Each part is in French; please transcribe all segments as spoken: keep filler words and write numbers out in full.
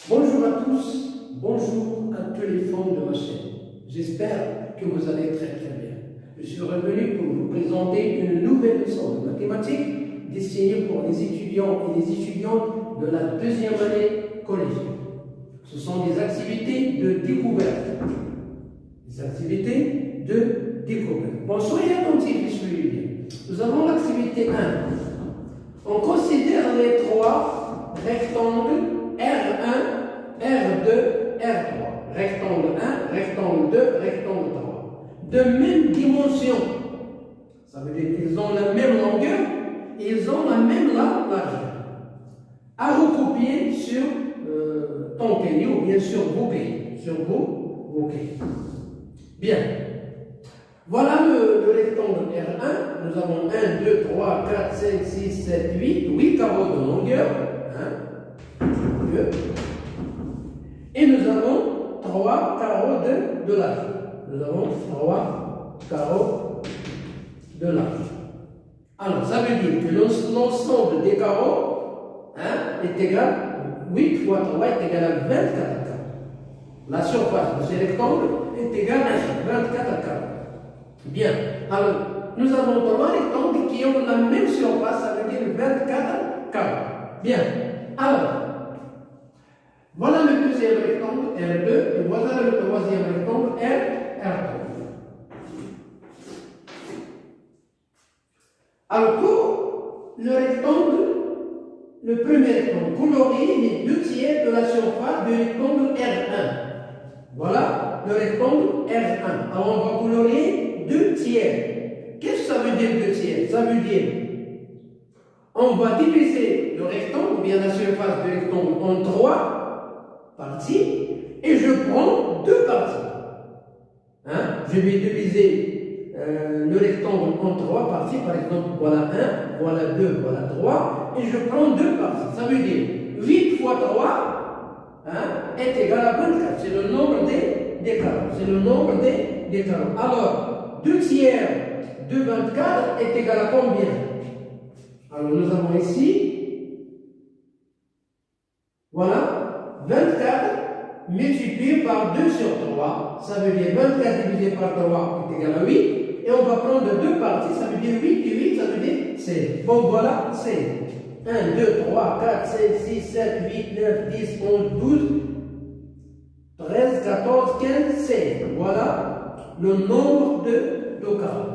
Bonjour à tous, bonjour à tous les fans de ma chaîne. J'espère que vous allez très très bien. Je suis revenu pour vous présenter une nouvelle leçon de mathématiques destinée pour les étudiants et les étudiantes de la deuxième année collégiale. Ce sont des activités de découverte. Des activités de découverte. Bon, soyez attentifs et suivez bien. Nous avons l'activité un. On considère les trois rectangles R un, R deux, R trois. Rectangle un, rectangle deux, rectangle trois. De même dimension. Ça veut dire qu'ils ont la même longueur et ils ont la même largeur. À recopier sur euh, ton cahier ou bien sur vos cahiers. Sur vos, vos cahiers. Bien. Voilà le, le rectangle R un. Nous avons un, deux, trois, quatre, cinq, six, sept, huit. huit carreaux de longueur. un, deux. Et nous avons trois carreaux de, de large. Nous avons trois carreaux de large. Alors, ça veut dire que l'ensemble des carreaux hein, est égal à huit fois trois est égal à vingt-quatre carreaux. La surface de ce rectangle est égale à vingt-quatre carreaux. Bien. Alors, nous avons trois rectangles qui ont la même surface, ça veut dire vingt-quatre carreaux. Bien. Alors, voilà le deuxième rectangle R deux et voilà le troisième rectangle R trois. Alors, pour le rectangle, le premier rectangle, colorier les deux tiers de la surface du rectangle R un. Voilà le rectangle R un. Alors, on va colorier deux tiers. Qu'est-ce que ça veut dire deux tiers? Ça veut dire, on va diviser le rectangle, ou bien la surface du rectangle, en trois parties, et je prends deux parties. Hein? Je vais diviser euh, le rectangle en trois parties, par exemple, voilà un, voilà deux, voilà trois, et je prends deux parties. Ça veut dire huit fois trois hein, est égal à vingt-quatre. C'est le nombre des, des carreaux. C'est le nombre des, des carreaux. Alors, deux tiers de vingt-quatre est égal à combien? Alors, nous avons ici, voilà, vingt-quatre multiplié par deux sur trois, ça veut dire vingt-quatre divisé par trois est égal à huit, et on va prendre deux parties, ça veut dire huit, et huit, ça veut dire seize. Bon, voilà, seize. un, deux, trois, quatre, cinq, six, sept, huit, neuf, dix, onze, douze, treize, quatorze, quinze, seize. Voilà le nombre de, de carreaux.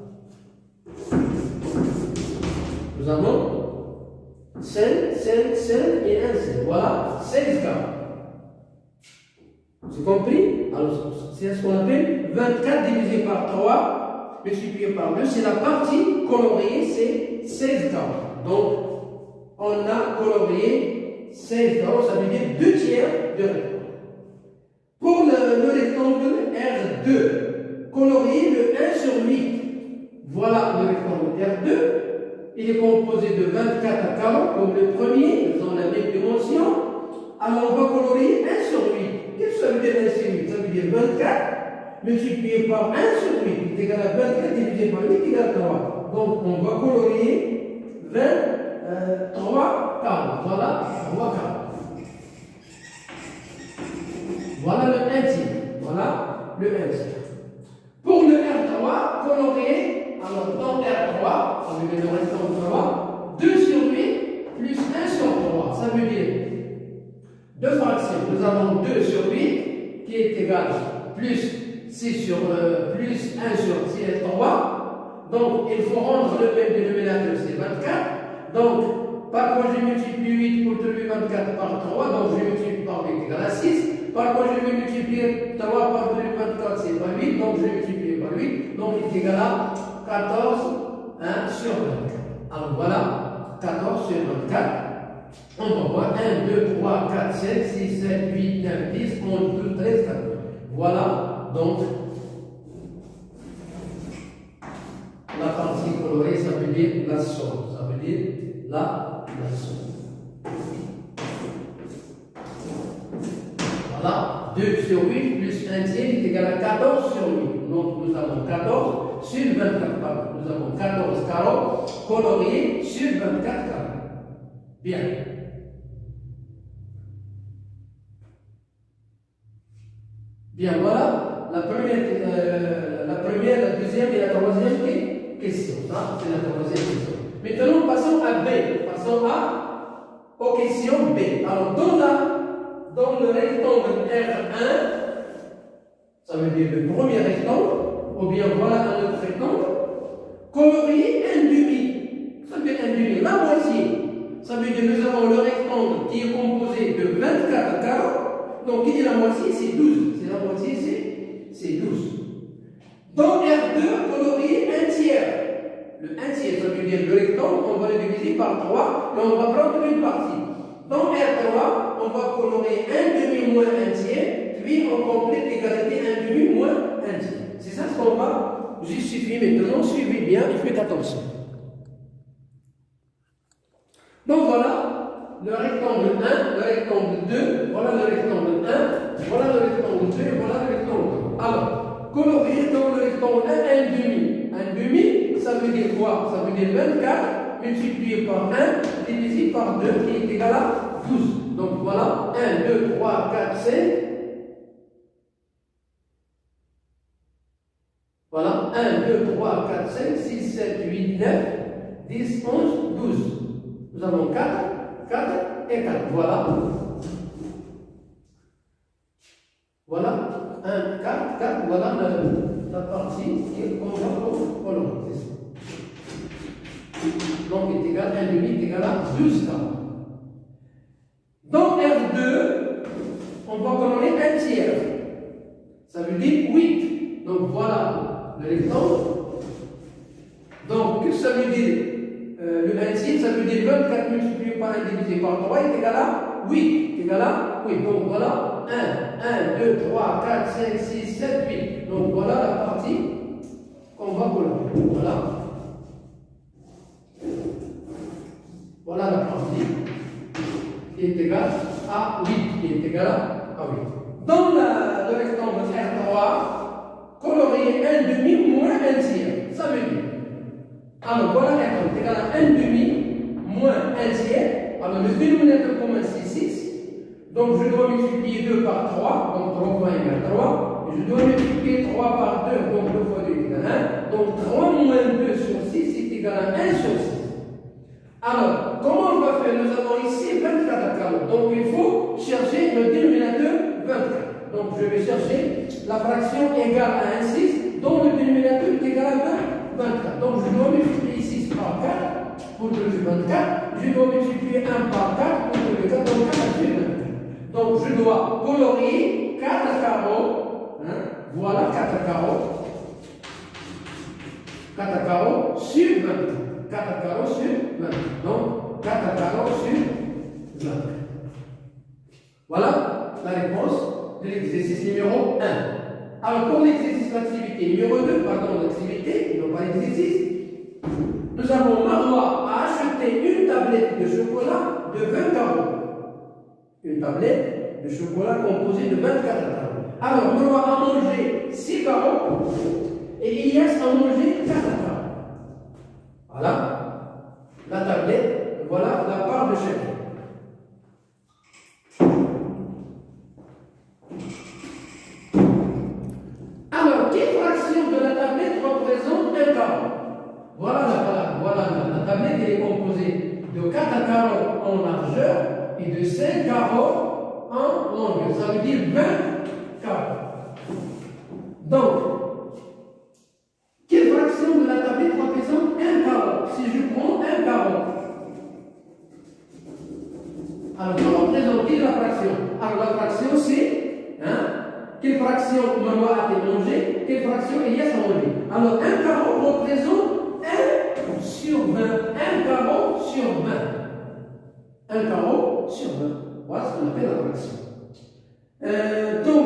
Nous avons cinq, cinq, cinq et un cinq. Voilà, seize carreaux. C'est compris? Alors, c'est ce qu'on appelle vingt-quatre divisé par trois, multiplié par deux. C'est la partie coloriée, c'est seize carreaux. Donc, on a colorié seize carreaux, ça veut dire deux tiers de rectangle. Pour le, le rectangle R deux, colorier le un sur huit. Voilà le rectangle R deux. Il est composé de vingt-quatre carreaux, comme le premier, ils ont la même dimension. Alors, on va colorier un sur huit. Qu'est-ce que ça veut dire un sur huit? Ça veut dire vingt-quatre multiplié par un sur huit est égal à vingt-quatre divisé par huit égale trois. Donc, on va colorier vingt-trois carreaux. Voilà, trois carreaux. Voilà le un tiers. Voilà le un tiers. Pour le R trois, colorier, alors dans R trois, ça veut dire le rectangle trois, deux sur huit plus un sur trois. Ça veut dire deux fractions. Nous avons deux sur huit qui est égal à plus six sur euh, plus un sur six et trois. Donc, il faut rendre le même dénominateur, c'est vingt-quatre. Donc, par quoi je multiplie huit pour trouver vingt-quatre par trois, donc je multiplie par huit égal à six. Par quoi je vais multiplier trois par vingt-quatre, c'est pas huit, donc je vais multiplier par huit, donc il est égal à quatorze hein, sur vingt-quatre. Alors voilà, quatorze sur vingt-quatre. On va voir un, deux, trois, quatre, cinq, six, sept, huit, neuf, dix, onze, douze, treize, quatorze. Voilà donc la partie colorée, ça veut dire la somme. Ça veut dire la, la somme. Voilà, deux sur huit plus un tiers est égal à quatorze sur huit. Donc nous avons quatorze sur vingt-quatre carreaux. Nous avons quatorze carreaux coloriés sur vingt-quatre carreaux. Bien. Bien, voilà la première, euh, la première, la deuxième et la troisième question. Ça, c'est la troisième question. Maintenant, passons à B. Passons à, aux questions B. Alors, dans, la, dans le rectangle R un, ça veut dire le premier rectangle, ou bien voilà un autre rectangle, colorier un demi. Ça veut dire un demi, la moitié. Ça veut dire que nous avons le rectangle qui est composé de vingt-quatre carreaux. Donc, qui est la moitié? C'est douze. C'est la moitié, c'est douze. Dans R deux, colorier un tiers. Le un tiers, ça veut dire le rectangle, on va le diviser par trois et on va prendre une partie. Dans R trois, on va colorier un demi moins un tiers, puis on complète l'égalité un demi moins un tiers. C'est ça ce qu'on va justifier maintenant. Suivez bien et faites attention. Donc voilà le rectangle un, le rectangle deux, voilà le rectangle un, voilà le rectangle deux, et voilà le rectangle deux. Alors, colorier dans le rectangle un, un demi. Un demi, ça veut dire quoi? Ça veut dire vingt-quatre multiplié par un divisé par deux qui est égal à douze. Donc voilà, un, deux, trois, quatre, cinq. Voilà, un, deux, trois, quatre, cinq, six, sept, huit, neuf, dix, onze, douze. Nous avons quatre, quatre et quatre. Voilà. Voilà. un, quatre, quatre. Voilà le, la partie qu'on va colorier. Donc, est égal à un demi est égal à douze carreaux. Dans R deux, on va colorier un tiers. Ça veut dire huit. Donc, voilà le rectangle. Donc, qu'est-ce que ça veut dire? Euh, le un tiers, ça veut dire vingt-quatre multiplié par un divisé par trois est égal à huit. Égal à huit. Donc voilà un, un, deux, trois, quatre, cinq, six, sept, huit. Donc voilà la partie qu'on va colorier. Voilà. Voilà la partie qui est égale à huit. Qui est égale à huit. Dans la, le rectangle R trois, colorier un demi moins un tiers. Ça veut dire. Alors voilà un est égal à un demi moins un tiers. Alors le dénominateur commun c'est six. Donc je dois multiplier deux par trois. Donc trois fois égale trois. Et je dois multiplier trois par deux. Donc deux fois deux égale un. Donc trois moins deux sur six est égal à un sur six. Alors comment on va faire? Nous avons ici vingt-quatre carreaux. Donc il faut chercher le dénominateur vingt-quatre. Donc je vais chercher la fraction égale à un six dont le dénominateur est égal à vingt-quatre. Donc je dois multiplier six par quatre pour trouver vingt-quatre. Je dois multiplier un par quatre pour trouver quatre. Donc quatre sur vingt-quatre. Donc je dois colorier quatre carreaux. Hein? Voilà quatre carreaux. quatre carreaux sur vingt-quatre. quatre carreaux sur vingt-quatre. Donc quatre carreaux sur vingt-quatre. Voilà la réponse de l'exercice numéro un. Alors, pour l'exercice d'activité numéro deux, pardon, l'activité, non pas l'exercice, nous avons Marois à acheter une tablette de chocolat de vingt carreaux. Une tablette de chocolat composée de vingt-quatre carreaux. Alors, Marois a mangé six carreaux et Ilias a mangé quatre carreaux. Voilà la tablette, voilà la part de chacun. Voilà la, voilà la, la tablette, elle est composée de quatre carreaux en largeur et de cinq carreaux en longueur. Ça veut dire vingt carreaux. Donc, quelle fraction de la tablette représente un carreau? Si je prends un carreau, alors comment représenter la fraction? Alors la fraction c'est, hein, quelle fraction Maman a-t-elle mangé? Quelle fraction Elias a mangé? Alors un carreau représente un sur vingt. un carreau sur vingt. un carreau sur vingt. Voilà ce qu'on appelle la fraction. Euh, donc,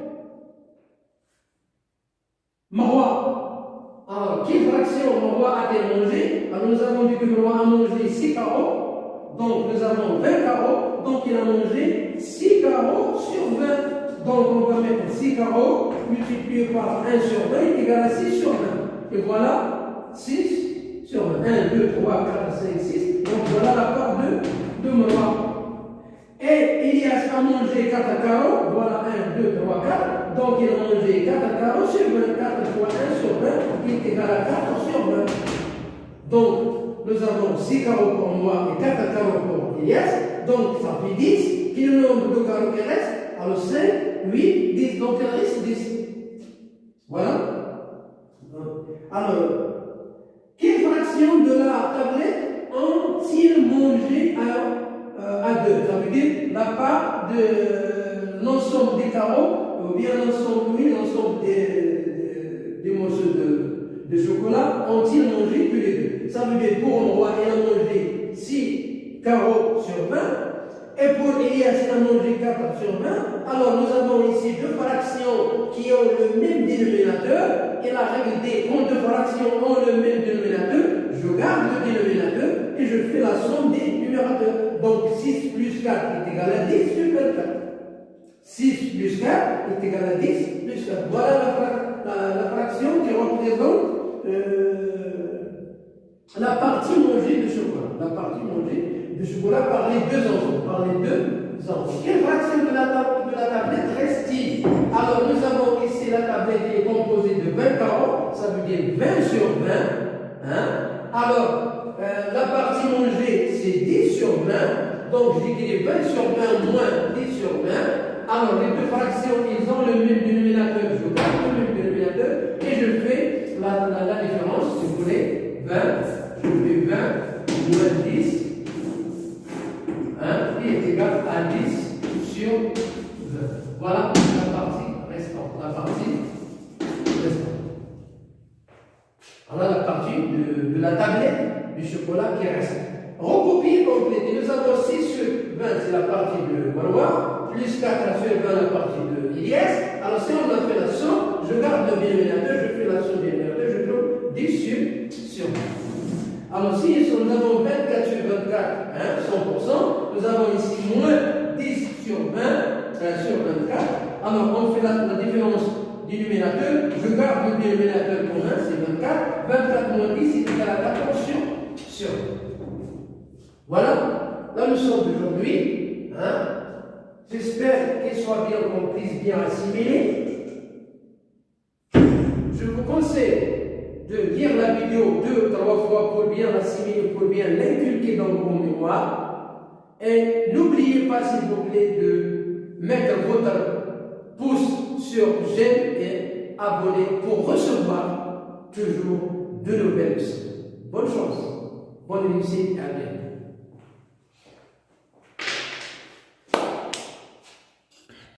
Marois. Alors, quelle fraction Marois a-t-elle mangé? Alors, nous avons dit que Marois a mangé six carreaux. Donc, nous avons vingt carreaux. Donc, il a mangé six carreaux sur vingt. Donc, on va mettre six carreaux multipliés par un sur vingt égale à six sur vingt. Et voilà, six sur vingt. un, deux, trois, quatre, cinq, six. Donc, voilà la part de, de Marois. Et Ilias a mangé quatre carreaux. Voilà un, deux, trois, quatre. donc il a mangé quatre carreaux sur vingt. quatre fois un sur vingt, il est égal à quatre sur vingt. Donc, nous avons six carreaux pour moi et quatre carreaux pour Elias. Donc, ça fait dix. Quel est le nombre de carreaux qui reste? Alors, cinq, huit, dix. Donc, il reste dix. Voilà. Alors, quelle fraction de la tablette ont-ils mangé à, euh, à deux? Ça veut dire la part de l'ensemble des carreaux, ou bien l'ensemble, oui, l'ensemble des, des, des morceaux de, de chocolat ont-ils mangé tous les deux? Ça veut dire pour moi, il a mangé six carreaux sur vingt. Et pour Elias, il a mangé quatre sur vingt. Alors nous avons ici deux fractions qui ont le même dénominateur. Et la règle des quand deux fractions ont le même dénominateur, je garde le dénominateur et je fais la somme des numérateurs. Donc six plus quatre est égal à dix sur vingt-quatre. six plus quatre est égal à dix plus quatre. Voilà la, la, la fraction qui représente euh, la partie mangée de chocolat. La partie mangée de chocolat par les deux enfants. Par les deux enfants. Quelle fraction de la, de la tablette reste-t-il? Alors nous avons ici la tablette qui est composée de vingt carreaux. Ça veut dire vingt sur vingt. Hein? Alors euh, la partie mangée c'est dix sur vingt. Donc j'écris vingt sur vingt moins dix sur vingt. Alors les deux fractions ils ont le même dénominateur. Je garde le même dénominateur et je fais la, la, la différence. Si vous voulez, vingt, je fais vingt moins dix. Hein, qui est égal à dix sur vingt. Voilà la partie restante. La partie restante. Voilà la partie de, de la tablette du chocolat qui reste. Recopier, compléter. Nous avons six sur vingt, c'est la partie de Marois, plus quatre sur vingt, la partie de Elias. Alors si on a fait la somme, je garde le dénominateur, je fais la somme du dénominateur, je trouve dix sur, sur vingt. Alors si nous avons vingt-quatre sur vingt-quatre, hein, cent pour cent, nous avons ici moins dix sur vingt, hein, sur vingt-quatre. Alors on fait la, la différence du numérateur, je garde le dénominateur commun, c'est vingt-quatre. vingt-quatre moins dix, c'est égal à quatorze sur, sur vingt. Voilà la leçon d'aujourd'hui. Hein. J'espère qu'elle soit bien comprise, bien assimilée. Je vous conseille de lire la vidéo deux ou trois fois pour bien l'assimiler, pour bien l'inculquer dans vos mémoires. Et n'oubliez pas, s'il vous plaît, de mettre votre pouce sur j'aime et abonner pour recevoir toujours de nouvelles leçons. Bonne chance, bonne réussite et à bientôt.